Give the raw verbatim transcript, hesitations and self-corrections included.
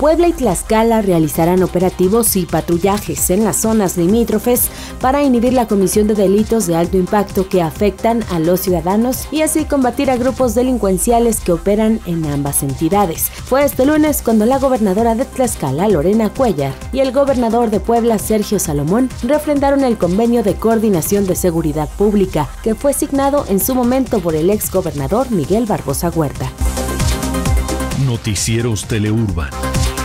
Puebla y Tlaxcala realizarán operativos y patrullajes en las zonas limítrofes para inhibir la comisión de delitos de alto impacto que afectan a los ciudadanos y así combatir a grupos delincuenciales que operan en ambas entidades. Fue este lunes cuando la gobernadora de Tlaxcala, Lorena Cuellar, y el gobernador de Puebla, Sergio Salomón, refrendaron el convenio de coordinación de seguridad pública que fue signado en su momento por el exgobernador Miguel Barbosa Huerta. Noticieros Teleurban.